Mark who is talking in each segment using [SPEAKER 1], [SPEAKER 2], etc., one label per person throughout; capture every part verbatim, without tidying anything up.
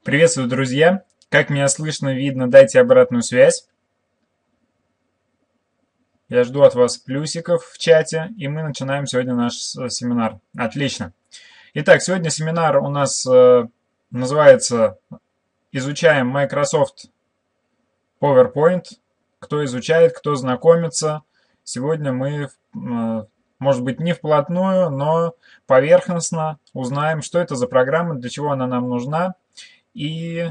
[SPEAKER 1] Приветствую, друзья! Как меня слышно, видно, дайте обратную связь. Я жду от вас плюсиков в чате, и мы начинаем сегодня наш семинар. Отлично. Итак, сегодня семинар у нас э, называется «Изучаем Microsoft PowerPoint». Кто изучает, кто знакомится. Сегодня мы, э, может быть, не вплотную, но поверхностно узнаем, что это за программа, для чего она нам нужна и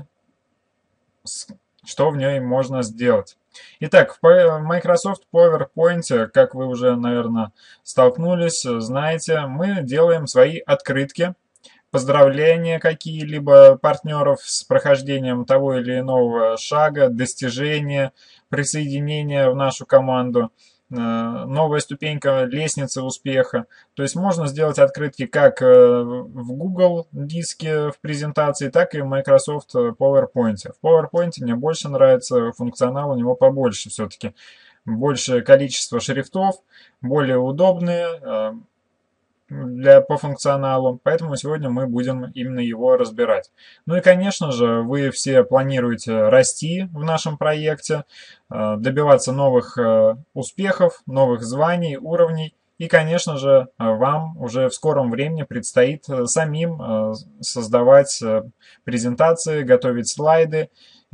[SPEAKER 1] что в ней можно сделать. Итак, в Microsoft PowerPoint, как вы уже, наверное, столкнулись, знаете, мы делаем свои открытки, поздравления какие-либо партнеров с прохождением того или иного шага, достижения, присоединения в нашу команду, новая ступенька лестницы успеха. То есть можно сделать открытки как в Google диске в презентации, так и в Microsoft PowerPoint. В PowerPoint мне больше нравится функционал, у него побольше все-таки. Большее количество шрифтов, более удобные для, по функционалу, поэтому сегодня мы будем именно его разбирать. Ну и, конечно же, вы все планируете расти в нашем проекте, добиваться новых успехов, новых званий, уровней. И, конечно же, вам уже в скором времени предстоит самим создавать презентации, готовить слайды,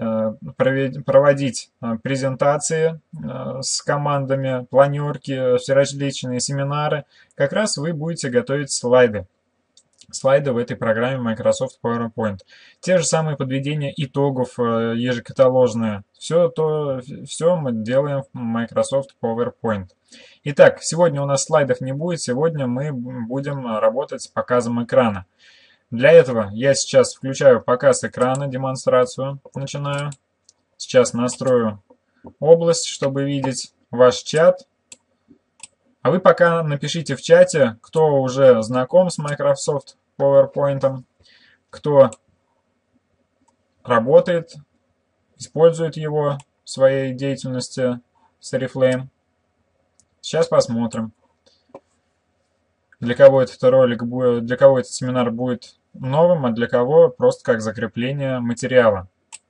[SPEAKER 1] проводить презентации с командами, планерки, различные семинары. Как раз вы будете готовить слайды. Слайды в этой программе Microsoft PowerPoint. Те же самые подведения итогов ежекаталожные. Все, то, все мы делаем в Microsoft PowerPoint. Итак, сегодня у нас слайдов не будет. Сегодня мы будем работать с показом экрана. Для этого я сейчас включаю показ экрана, демонстрацию начинаю. Сейчас настрою область, чтобы видеть ваш чат. А вы пока напишите в чате, кто уже знаком с Microsoft PowerPoint, кто работает, использует его в своей деятельности с Oriflame. Сейчас посмотрим, для кого этот ролик будет, для кого этот семинар будет новым, а для кого просто как закрепление материала.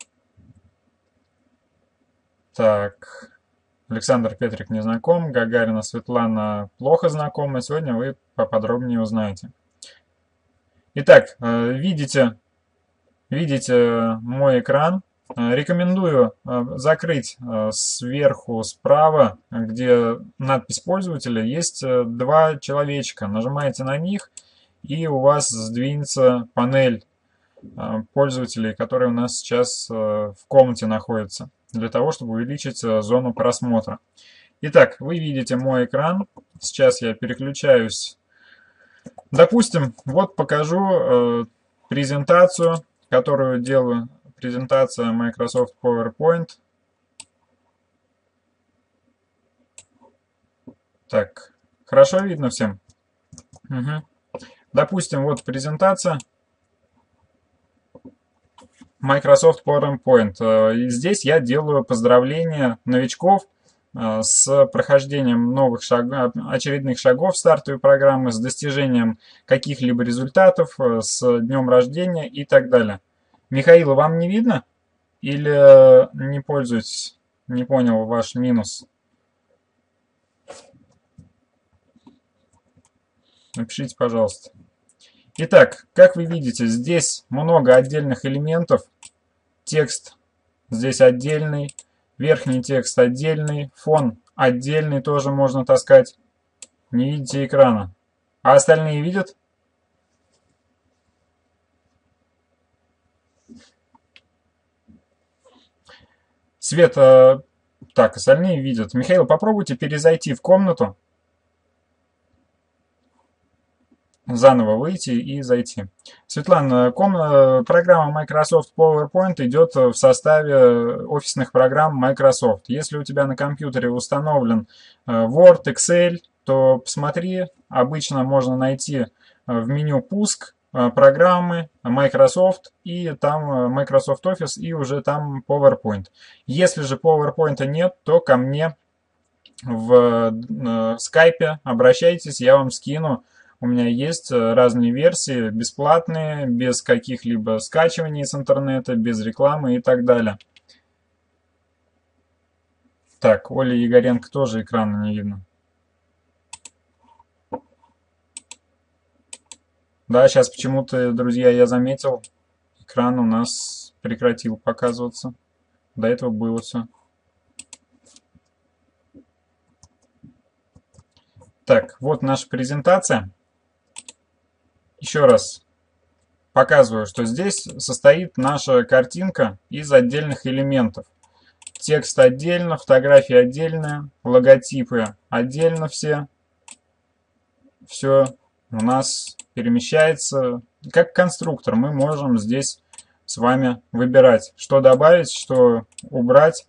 [SPEAKER 1] Так, Александр Петрик не знаком, Гагарина Светлана плохо знакома. Сегодня вы поподробнее узнаете. Итак, видите, видите мой экран. Рекомендую закрыть сверху справа, где надпись пользователя, есть два человечка. Нажимаете на них, и у вас сдвинется панель пользователей, которые у нас сейчас в комнате находятся, для того, чтобы увеличить зону просмотра. Итак, вы видите мой экран. Сейчас я переключаюсь. Допустим, вот покажу презентацию, которую делаю. Презентация Microsoft PowerPoint. Так, хорошо видно всем? Угу. Допустим, вот презентация Microsoft PowerPoint. И здесь я делаю поздравления новичков с прохождением новых шагов, очередных шагов стартовой программы, с достижением каких-либо результатов, с днем рождения и так далее. Михаил, вам не видно? Или не пользуетесь? Не понял ваш минус. Напишите, пожалуйста. Итак, как вы видите, здесь много отдельных элементов. Текст здесь отдельный, верхний текст отдельный, фон отдельный, тоже можно таскать. Не видите экрана. А остальные видят? Свет, так, остальные видят. Михаил, попробуйте перезайти в комнату. Заново выйти и зайти. Светлана, ком, программа Microsoft PowerPoint идет в составе офисных программ Microsoft. Если у тебя на компьютере установлен Word, Excel, то посмотри, обычно можно найти в меню «Пуск» программы Microsoft, и там Microsoft Office, и уже там PowerPoint. Если же PowerPoint нет, то ко мне в скайпе обращайтесь, я вам скину У меня есть разные версии, бесплатные, без каких-либо скачиваний с интернета, без рекламы и так далее. Так, Оля Егоренко тоже экрана не видно. Да, сейчас почему-то, друзья, я заметил, экран у нас прекратил показываться. До этого было все. Так, вот наша презентация. Еще раз показываю, что здесь состоит наша картинка из отдельных элементов. Текст отдельно, фотографии отдельно, логотипы отдельно все. Все у нас перемещается. Как конструктор мы можем здесь с вами выбирать, что добавить, что убрать.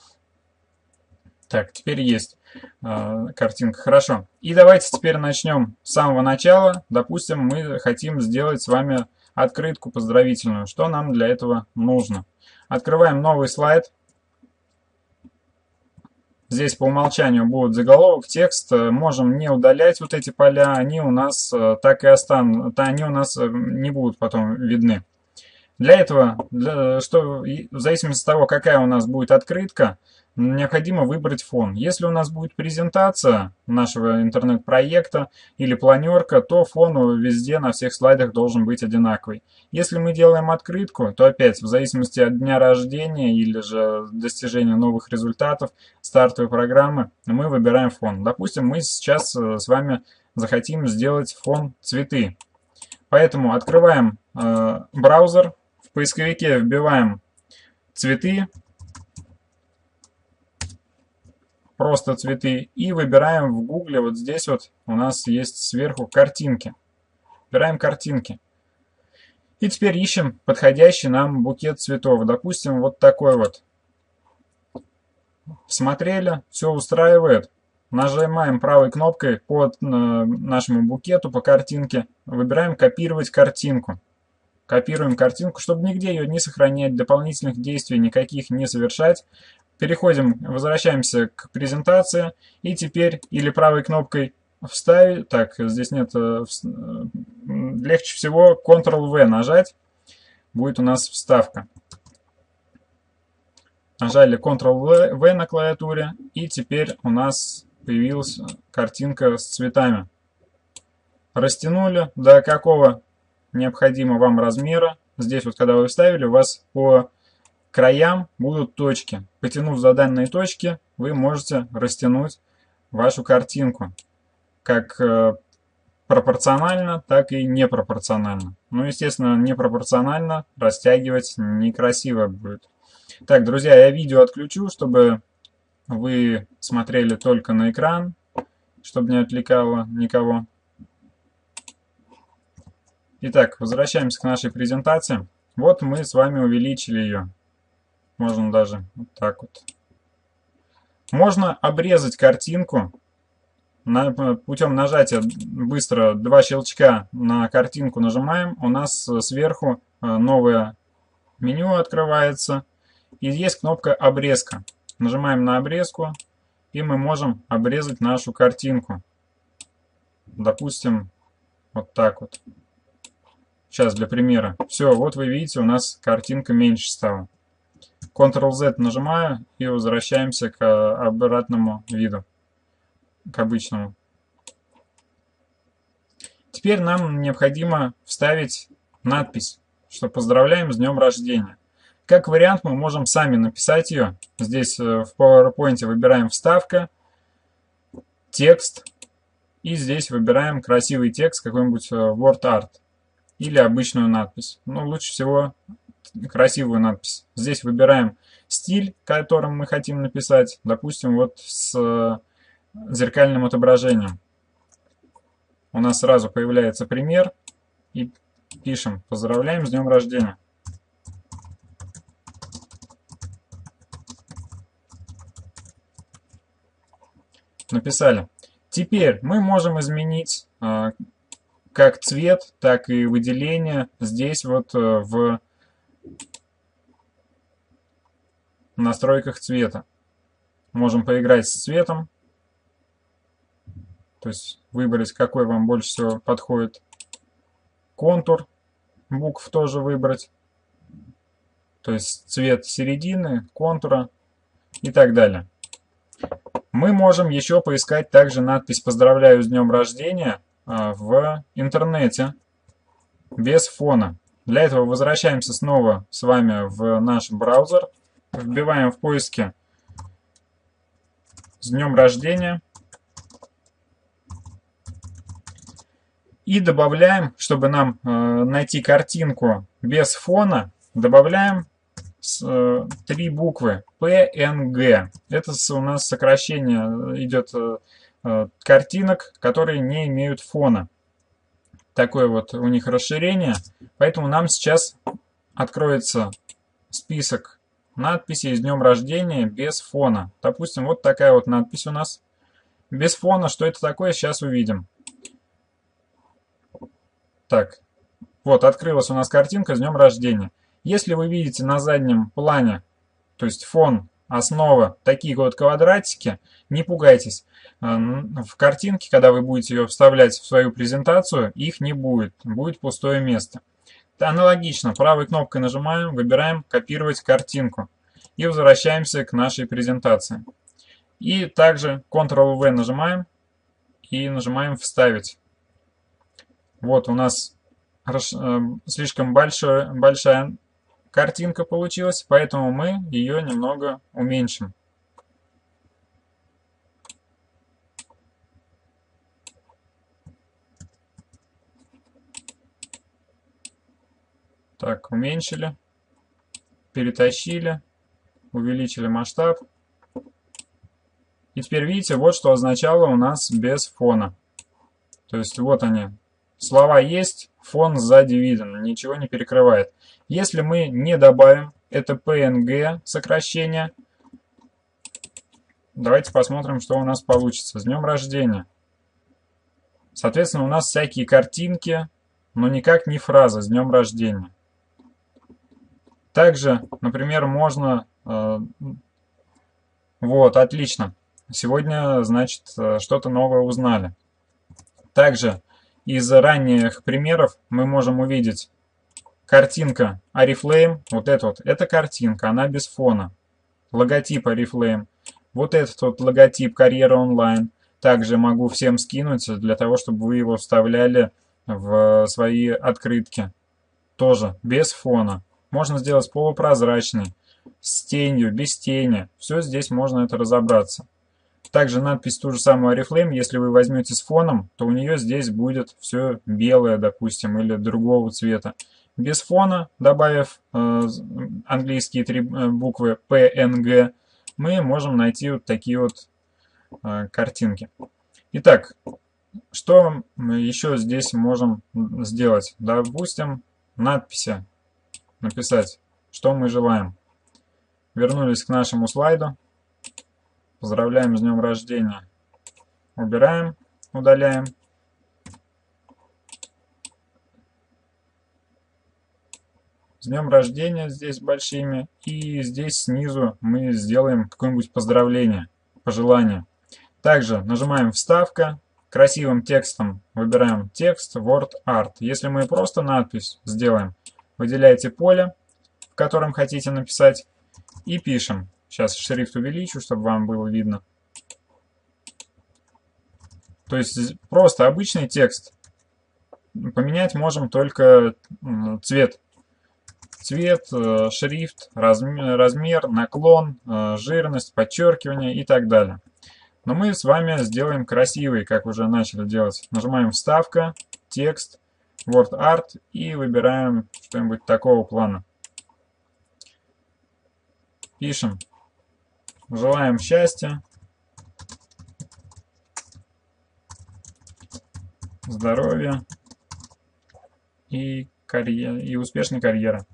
[SPEAKER 1] Так, теперь есть э, картинка. Хорошо. И давайте теперь начнем с самого начала. Допустим, мы хотим сделать с вами открытку поздравительную. Что нам для этого нужно? Открываем новый слайд. Здесь по умолчанию будет заголовок, текст. Можем не удалять вот эти поля. Они у нас так и останутся. Они у нас не будут потом видны. Для этого, для, что, в зависимости от того, какая у нас будет открытка, необходимо выбрать фон. Если у нас будет презентация нашего интернет-проекта или планерка, то фон везде на всех слайдах должен быть одинаковый. Если мы делаем открытку, то опять в зависимости от дня рождения или же достижения новых результатов стартовой программы мы выбираем фон. Допустим, мы сейчас с вами захотим сделать фон цветы. Поэтому открываем э, браузер, в поисковике вбиваем цветы, просто цветы, и выбираем в гугле, вот здесь вот у нас есть сверху картинки. Выбираем картинки. И теперь ищем подходящий нам букет цветов. Допустим, вот такой вот. Смотрели, все устраивает. Нажимаем правой кнопкой по нашему букету, по картинке. Выбираем «Копировать картинку». Копируем картинку, чтобы нигде ее не сохранять, дополнительных действий никаких не совершать. Переходим, возвращаемся к презентации. И теперь или правой кнопкой вставить. Так, здесь нет. Легче всего контрол вэ нажать. Будет у нас вставка. Нажали контрол вэ на клавиатуре. И теперь у нас появилась картинка с цветами. Растянули до какого необходимо вам размера. Здесь вот, когда вы вставили, у вас по краям будут точки. Потянув за данные точки, вы можете растянуть вашу картинку. Как пропорционально, так и непропорционально. Ну, естественно, непропорционально растягивать некрасиво будет. Так, друзья, я видео отключу, чтобы вы смотрели только на экран, чтобы не отвлекало никого. Итак, возвращаемся к нашей презентации. Вот мы с вами увеличили ее. Можно даже вот так вот. Можно обрезать картинку. Путем нажатия быстро два щелчка на картинку нажимаем. У нас сверху новое меню открывается. И есть кнопка «Обрезка». Нажимаем на обрезку. И мы можем обрезать нашу картинку. Допустим, вот так вот. Сейчас для примера. Все, вот вы видите, у нас картинка меньше стала. контрол зет нажимаю и возвращаемся к обратному виду, к обычному. Теперь нам необходимо вставить надпись, что поздравляем с днем рождения. Как вариант мы можем сами написать ее. Здесь в PowerPoint выбираем вставка, текст. И здесь выбираем красивый текст, какой-нибудь Word Art. Или обычную надпись. Ну, лучше всего красивую надпись. Здесь выбираем стиль, которым мы хотим написать. Допустим, вот с зеркальным отображением. У нас сразу появляется пример. И пишем «Поздравляем с днем рождения». Написали. Теперь мы можем изменить как цвет, так и выделение здесь вот в настройках цвета. Можем поиграть с цветом. То есть выбрать, какой вам больше всего подходит. Контур букв тоже выбрать. То есть цвет середины, контура и так далее. Мы можем еще поискать также надпись «Поздравляю с днем рождения» в интернете без фона. Для этого возвращаемся снова с вами в наш браузер. Вбиваем в поиске «С днем рождения». И добавляем, чтобы нам э, найти картинку без фона, добавляем с, э, три буквы пэ эн гэ. Это у нас сокращение идет э, картинок, которые не имеют фона. Такое вот у них расширение. Поэтому нам сейчас откроется список надписей с днем рождения без фона. Допустим, вот такая вот надпись у нас. Без фона. Что это такое, сейчас увидим. Так, вот открылась у нас картинка с днем рождения. Если вы видите на заднем плане, то есть фон, основа, такие вот квадратики, не пугайтесь. В картинке, когда вы будете ее вставлять в свою презентацию, их не будет. Будет пустое место. Аналогично, правой кнопкой нажимаем, выбираем «Копировать картинку» и возвращаемся к нашей презентации. И также контрол вэ нажимаем и нажимаем «Вставить». Вот у нас слишком большой, большая картинка получилась, поэтому мы ее немного уменьшим. Так, уменьшили, перетащили, увеличили масштаб. И теперь видите, вот что означало у нас без фона. То есть вот они. Слова есть, фон сзади виден, ничего не перекрывает. Если мы не добавим это пэ эн гэ сокращение, давайте посмотрим, что у нас получится. С днем рождения. Соответственно, у нас всякие картинки, но никак не фраза «С днем рождения». Также, например, можно... Э, вот, отлично. Сегодня, значит, что-то новое узнали. Также из ранних примеров мы можем увидеть картинка Oriflame. Вот это вот, это картинка, она без фона. Логотип Oriflame. Вот этот вот логотип Карьера онлайн. Также могу всем скинуть, для того, чтобы вы его вставляли в свои открытки. Тоже без фона. Можно сделать полупрозрачный, с тенью, без тени. Все здесь можно это разобраться. Также надпись ту же самую Oriflame, если вы возьмете с фоном, то у нее здесь будет все белое, допустим, или другого цвета. Без фона, добавив э, английские три буквы пэ эн гэ, мы можем найти вот такие вот э, картинки. Итак, что мы еще здесь можем сделать? Допустим, надписи написать, что мы желаем. Вернулись к нашему слайду. Поздравляем с днем рождения. Убираем, удаляем. С днем рождения здесь большими. И здесь снизу мы сделаем какое-нибудь поздравление, пожелание. Также нажимаем «Вставка». Красивым текстом выбираем текст Word Art. Если мы просто надпись сделаем, выделяйте поле, в котором хотите написать, и пишем. Сейчас шрифт увеличу, чтобы вам было видно. То есть просто обычный текст. Поменять можем только цвет. Цвет, шрифт, размер, размер, наклон, жирность, подчеркивание и так далее. Но мы с вами сделаем красивый, как уже начали делать. Нажимаем «Вставка», «Текст», Word Art и выбираем что-нибудь такого плана. Пишем. Желаем счастья, здоровья и, карьер... и успешной карьеры.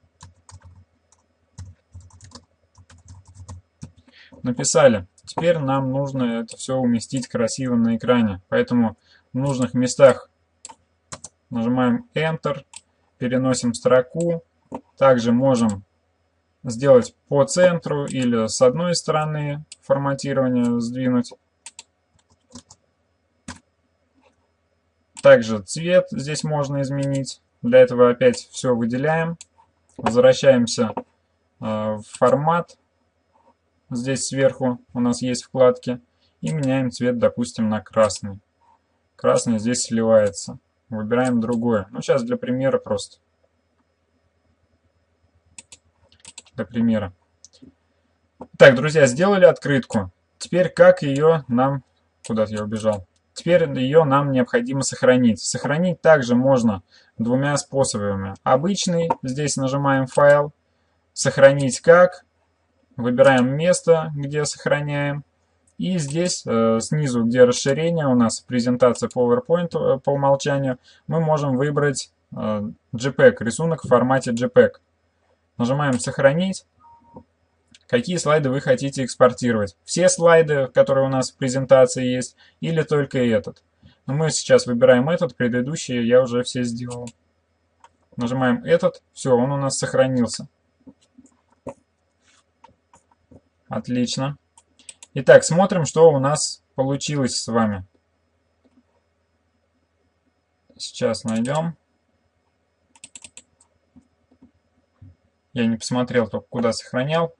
[SPEAKER 1] Написали. Теперь нам нужно это все уместить красиво на экране. Поэтому в нужных местах нажимаем Enter, переносим строку. Также можем сделать по центру или с одной стороны форматирование сдвинуть. Также цвет здесь можно изменить. Для этого опять все выделяем. Возвращаемся э, в формат. Здесь сверху у нас есть вкладки. И меняем цвет, допустим, на красный. Красный здесь сливается. Выбираем другое. Ну, сейчас для примера просто. Для примера. Так, друзья, сделали открытку. Теперь как ее нам... Куда-то я убежал. Теперь ее нам необходимо сохранить. Сохранить также можно двумя способами. Обычный, здесь нажимаем «Файл», «Сохранить как», выбираем место, где сохраняем. И здесь э, снизу, где расширение у нас, презентация PowerPoint э, по умолчанию, мы можем выбрать э, JPEG, рисунок в формате JPEG. Нажимаем «Сохранить». Какие слайды вы хотите экспортировать? Все слайды, которые у нас в презентации есть, или только этот? Но мы сейчас выбираем этот, предыдущие я уже все сделал. Нажимаем этот, все, он у нас сохранился. Отлично. Итак, смотрим, что у нас получилось с вами. Сейчас найдем. Я не посмотрел только, куда сохранял.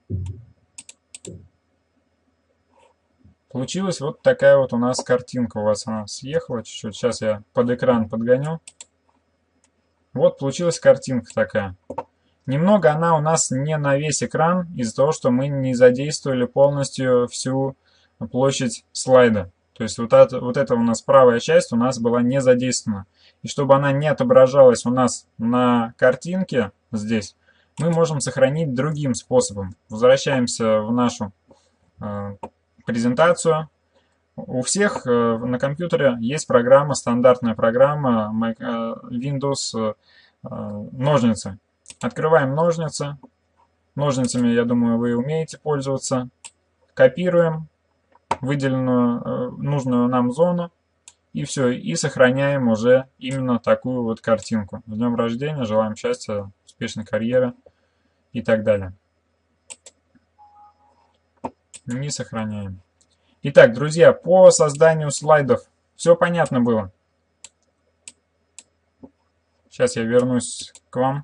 [SPEAKER 1] Получилась вот такая вот у нас картинка. У вас она съехала чуть-чуть. Сейчас я под экран подгоню. Вот получилась картинка такая. Немного она у нас не на весь экран, из-за того, что мы не задействовали полностью всю площадь слайда. То есть вот это, вот эта у нас правая часть у нас была не задействована. И чтобы она не отображалась у нас на картинке здесь, мы можем сохранить другим способом. Возвращаемся в нашу э, презентацию. У всех э, на компьютере есть программа, стандартная программа э, Windows э, ножницы. Открываем ножницы. Ножницами, я думаю, вы умеете пользоваться. Копируем выделенную э, нужную нам зону. И все, и сохраняем уже именно такую вот картинку. С днем рождения, желаем счастья, успешной карьеры и так далее. Не сохраняем. Итак, друзья, по созданию слайдов все понятно было. Сейчас я вернусь к вам.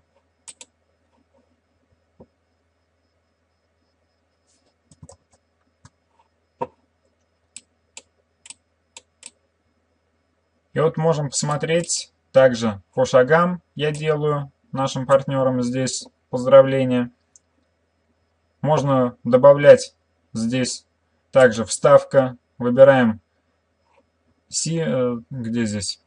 [SPEAKER 1] И вот можем посмотреть также по шагам. Я делаю нашим партнерам здесь поздравления. Можно добавлять здесь также вставка. Выбираем си, где здесь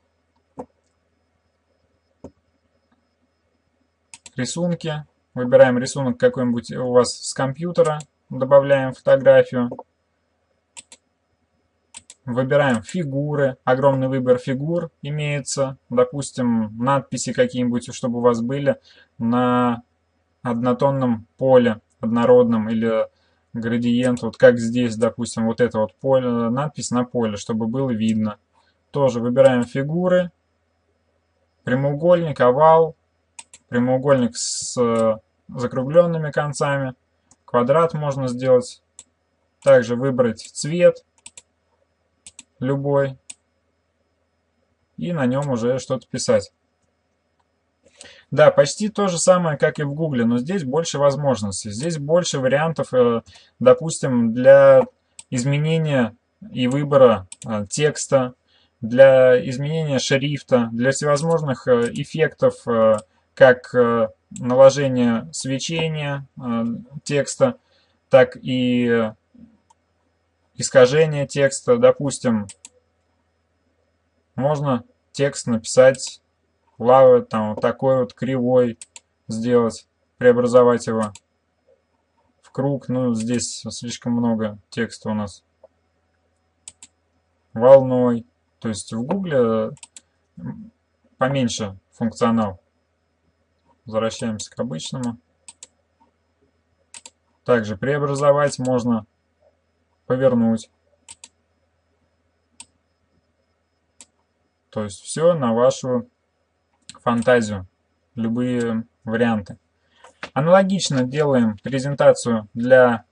[SPEAKER 1] рисунки. Выбираем рисунок какой-нибудь у вас с компьютера. Добавляем фотографию. Выбираем фигуры. Огромный выбор фигур имеется. Допустим, надписи какие-нибудь, чтобы у вас были на однотонном поле, однородном, или градиент. Вот как здесь, допустим, вот это вот поле, надпись на поле, чтобы было видно. Тоже выбираем фигуры. Прямоугольник, овал. Прямоугольник с закругленными концами. Квадрат можно сделать. Также выбрать цвет. Любой. И на нем уже что-то писать. Да, почти то же самое, как и в Гугле, но здесь больше возможностей. Здесь больше вариантов, допустим, для изменения и выбора текста, для изменения шрифта, для всевозможных эффектов, как наложение свечения текста, так и искажение текста. Допустим, можно текст написать лавы, там вот такой вот кривой сделать, преобразовать его в круг. Ну, здесь слишком много текста у нас. Волной. То есть в Гугле поменьше функционал. Возвращаемся к обычному. Также преобразовать можно, повернуть. То есть все на вашу фантазию, любые варианты. Аналогично делаем презентацию для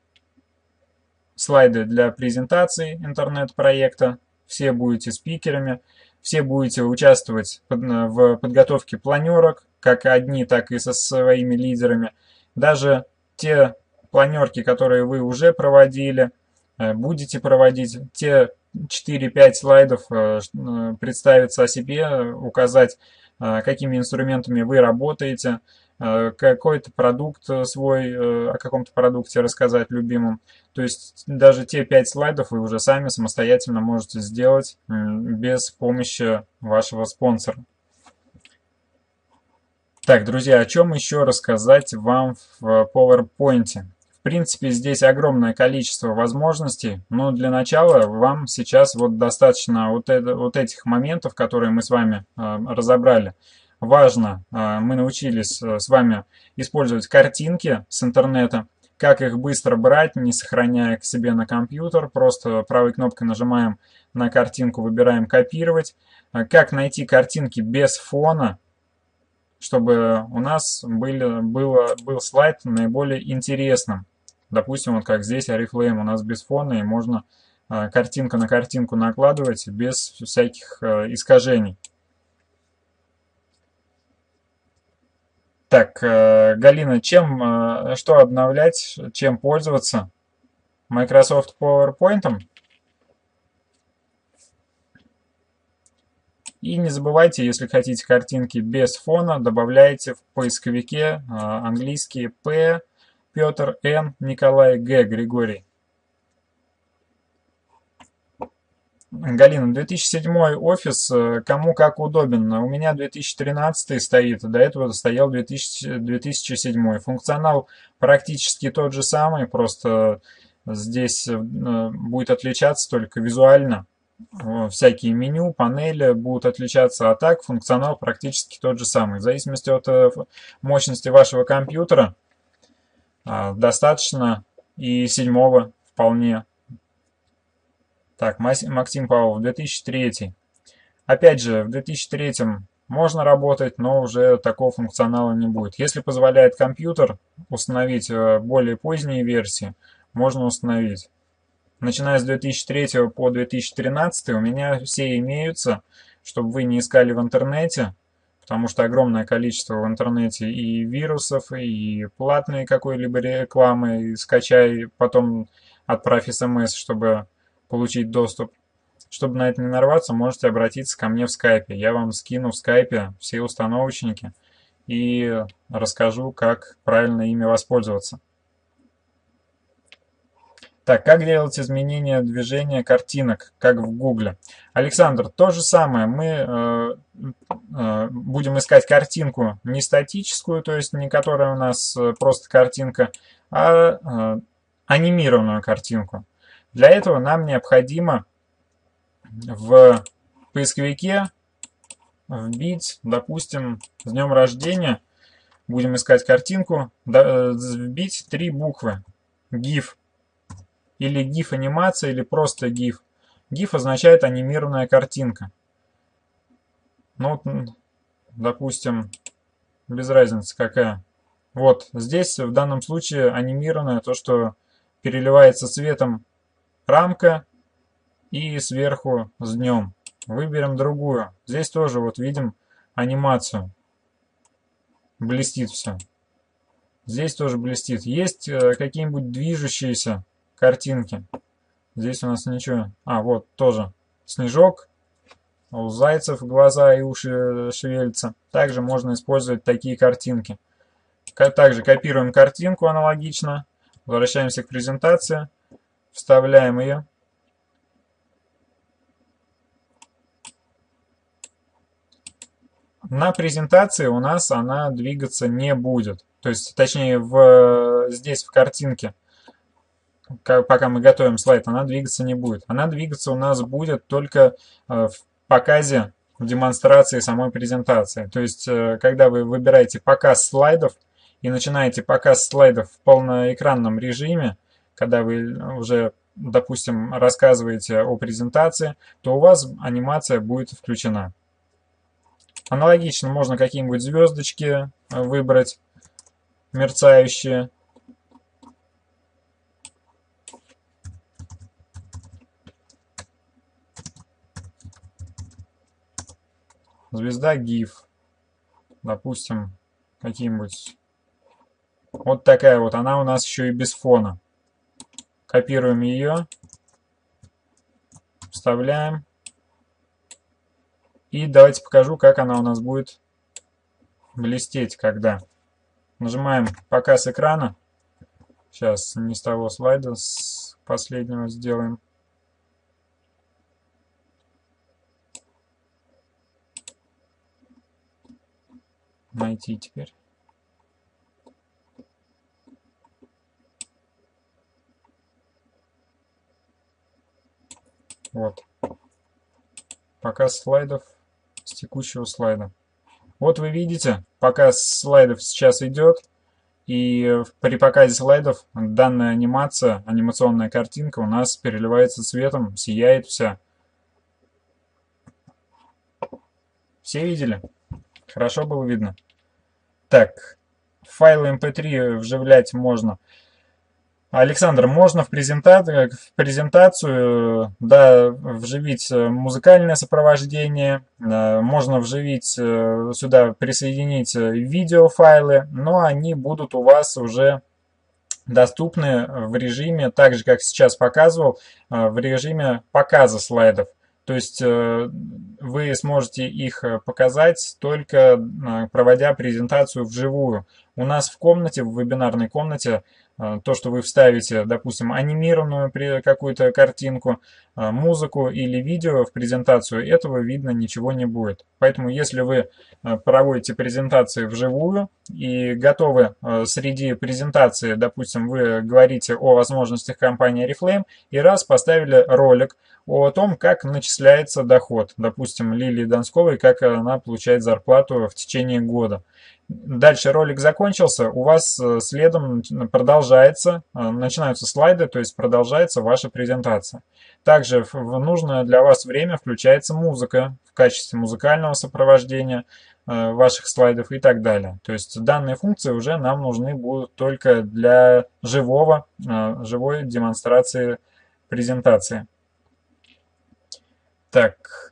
[SPEAKER 1] слайды для презентации интернет-проекта. Все будете спикерами. все будете участвовать в подготовке планерок, как одни, так и со своими лидерами. Даже те планерки, которые вы уже проводили, будете проводить, те четыре-пять слайдов представиться о себе, указать, какими инструментами вы работаете, какой-то продукт свой, о каком-то продукте рассказать любимым. То есть даже те пять слайдов вы уже сами самостоятельно можете сделать без помощи вашего спонсора. Так, друзья, о чем еще рассказать вам в PowerPoint? В принципе, здесь огромное количество возможностей, но для начала вам сейчас вот достаточно вот, это, вот этих моментов, которые мы с вами э, разобрали. Важно, э, мы научились э, с вами использовать картинки с интернета, как их быстро брать, не сохраняя к себе на компьютер, просто правой кнопкой нажимаем на картинку, выбираем «Копировать», э, как найти картинки без фона, чтобы у нас были, было, был слайд наиболее интересным. Допустим, вот как здесь Oriflame у нас без фона, и можно э, картинка на картинку накладывать без всяких э, искажений. Так, э, Галина, чем, э, что обновлять, чем пользоваться? Microsoft PowerPoint? И не забывайте, если хотите картинки без фона, добавляйте в поисковике э, английские П, Петр, Н, Николай, Г, Григорий. Галина, две тысячи седьмой офис, кому как удобен. У меня две тысячи тринадцатый стоит, до этого стоял две тысячи, две тысячи седьмой. Функционал практически тот же самый, просто здесь будет отличаться только визуально. Всякие меню, панели будут отличаться, а так функционал практически тот же самый. В зависимости от мощности вашего компьютера достаточно и седьмого вполне. Так, Максим Павлов, две тысячи третий. Опять же, в две тысячи третьем можно работать, но уже такого функционала не будет. Если позволяет компьютер установить более поздние версии, можно установить. Начиная с две тысячи третьего по две тысячи тринадцатый у меня все имеются, чтобы вы не искали в интернете, потому что огромное количество в интернете и вирусов, и платной какой-либо рекламы, и скачай, потом отправь смс, чтобы получить доступ. Чтобы на это не нарваться, можете обратиться ко мне в скайпе. Я вам скину в скайпе все установочники и расскажу, как правильно ими воспользоваться. Так, как делать изменения движения картинок, как в Гугле? Александр, то же самое. Мы э, э, будем искать картинку не статическую, то есть не которая у нас просто картинка, а э, анимированную картинку. Для этого нам необходимо в поисковике вбить, допустим, с днем рождения, будем искать картинку, вбить три буквы GIF. Или GIF анимация, или просто GIF. GIF означает анимированная картинка. Ну, допустим, без разницы какая. Вот, здесь в данном случае анимированная, то, что переливается цветом рамка и сверху с днем. Выберем другую. Здесь тоже вот видим анимацию. Блестит все. Здесь тоже блестит. Есть какие-нибудь движущиеся картинки. Здесь у нас ничего. А, вот тоже снежок. У зайцев глаза и уши шевелятся. Также можно использовать такие картинки. Также копируем картинку аналогично. Возвращаемся к презентации. Вставляем ее. На презентации у нас она двигаться не будет. То есть, точнее, в, здесь в картинке, пока мы готовим слайд, она двигаться не будет. Она двигаться у нас будет только в показе, в демонстрации самой презентации. То есть, когда вы выбираете показ слайдов и начинаете показ слайдов в полноэкранном режиме, когда вы уже, допустим, рассказываете о презентации, то у вас анимация будет включена. Аналогично можно какие-нибудь звездочки выбрать, мерцающие. звезда GIF. Допустим, какие-нибудь. Вот такая вот. Она у нас еще и без фона. Копируем ее. Вставляем. И давайте покажу, как она у нас будет блестеть, когда. Нажимаем показ экрана. Сейчас не с того слайда, с последнего сделаем. Найти теперь. Вот. Показ слайдов с текущего слайда. Вот вы видите, показ слайдов сейчас идет. И при показе слайдов данная анимация, анимационная картинка у нас переливается цветом, сияет вся. Все видели? Хорошо было видно? Так, файлы эм пэ три вживлять можно. Александр, можно в, презента... в презентацию, да, вживить музыкальное сопровождение, можно вживить сюда, присоединить видеофайлы, но они будут у вас уже доступны в режиме, так же как сейчас показывал, в режиме показа слайдов. То есть вы сможете их показать только проводя презентацию вживую. У нас в комнате, в вебинарной комнате, то, что вы вставите, допустим, анимированную какую-то картинку, музыку или видео в презентацию, этого видно ничего не будет. Поэтому, если вы проводите презентации вживую и готовы среди презентации, допустим, вы говорите о возможностях компании Oriflame и раз поставили ролик о том, как начисляется доход, допустим, Лилии Донсковой, как она получает зарплату в течение года. Дальше ролик закончился, у вас следом продолжается, начинаются слайды, то есть продолжается ваша презентация. Также в нужное для вас время включается музыка в качестве музыкального сопровождения ваших слайдов и так далее. То есть данные функции уже нам нужны будут только для живого, живой демонстрации презентации. Так.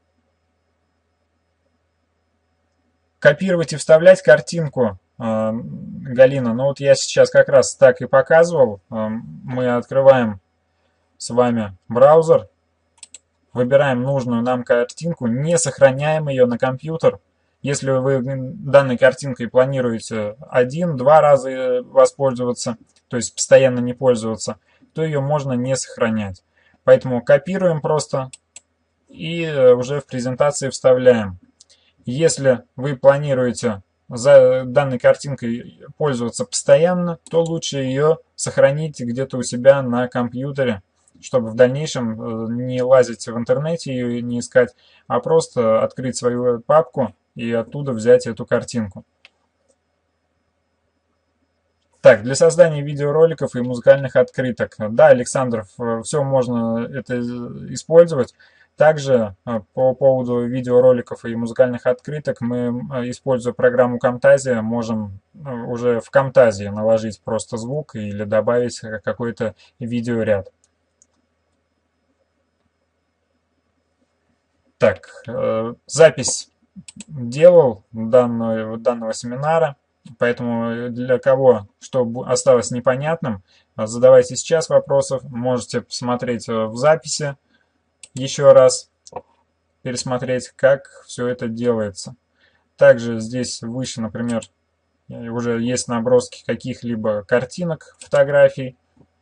[SPEAKER 1] Копировать и вставлять картинку, Галина. Ну вот я сейчас как раз так и показывал. Мы открываем с вами браузер, выбираем нужную нам картинку, не сохраняем ее на компьютер. Если вы данной картинкой планируете один-два раза воспользоваться, то есть постоянно не пользоваться, то ее можно не сохранять. Поэтому копируем просто и уже в презентации вставляем. Если вы планируете за данной картинкой пользоваться постоянно, то лучше ее сохранить где-то у себя на компьютере, чтобы в дальнейшем не лазить в интернете ее не искать, а просто открыть свою папку и оттуда взять эту картинку. Так, для создания видеороликов и музыкальных открыток. Да, Александр, все можно это использовать. Также по поводу видеороликов и музыкальных открыток мы, используя программу Camtasia, можем уже в Camtasia наложить просто звук или добавить какой-то видеоряд. Так, запись делал данного, данного семинара, поэтому для кого что осталось непонятным, задавайте сейчас вопросов, можете посмотреть в записи. Еще раз пересмотреть, как все это делается. Также здесь выше, например, уже есть наброски каких-либо картинок, фотографий,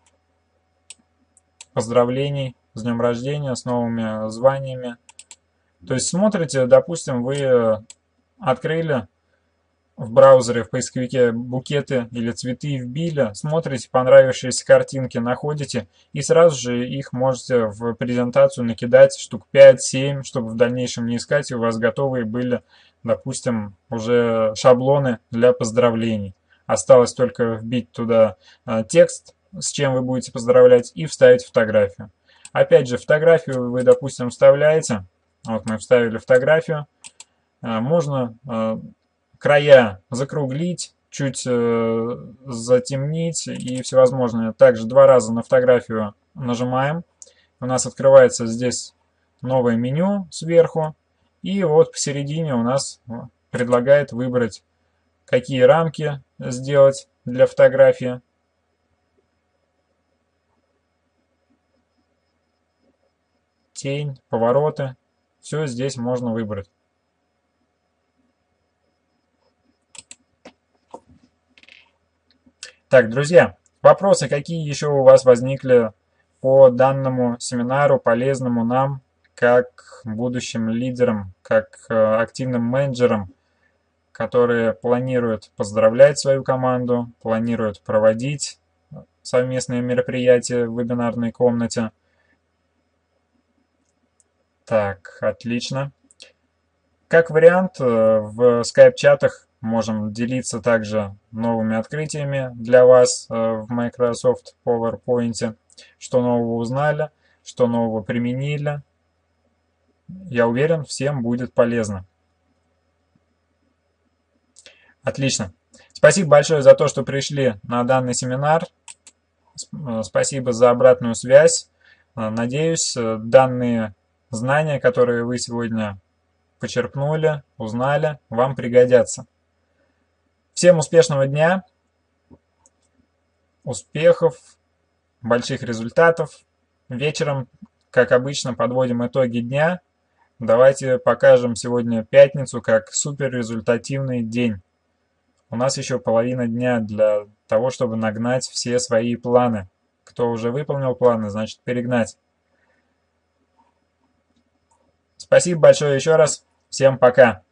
[SPEAKER 1] поздравлений с днем рождения, с новыми званиями. То есть смотрите, допустим, вы открыли в браузере, в поисковике букеты или цветы вбили, смотрите понравившиеся картинки, находите и сразу же их можете в презентацию накидать штук пять-семь, чтобы в дальнейшем не искать, и у вас готовые были, допустим, уже шаблоны для поздравлений. Осталось только вбить туда текст, с чем вы будете поздравлять, и вставить фотографию. Опять же, фотографию вы, допустим, вставляете. Вот мы вставили фотографию. Можно края закруглить, чуть э, затемнить и всевозможные. Также два раза на фотографию нажимаем. У нас открывается здесь новое меню сверху. И вот посередине у нас предлагает выбрать, какие рамки сделать для фотографии. Тень, повороты. Все здесь можно выбрать. Так, друзья, вопросы какие еще у вас возникли по данному семинару, полезному нам, как будущим лидерам, как э, активным менеджерам, которые планируют поздравлять свою команду, планируют проводить совместные мероприятия в вебинарной комнате. Так, отлично. Как вариант, э, в скайп-чатах можем делиться также новыми открытиями для вас э, в Microsoft PowerPoint, что нового узнали, что нового применили. Я уверен, всем будет полезно. Отлично. Спасибо большое за то, что пришли на данный семинар. Спасибо за обратную связь. Надеюсь, данные знания, которые вы сегодня почерпнули, узнали, вам пригодятся. Всем успешного дня, успехов, больших результатов. Вечером, как обычно, подводим итоги дня. Давайте покажем сегодня пятницу как суперрезультативный день. У нас еще половина дня для того, чтобы нагнать все свои планы. Кто уже выполнил планы, значит перегнать. Спасибо большое еще раз. Всем пока.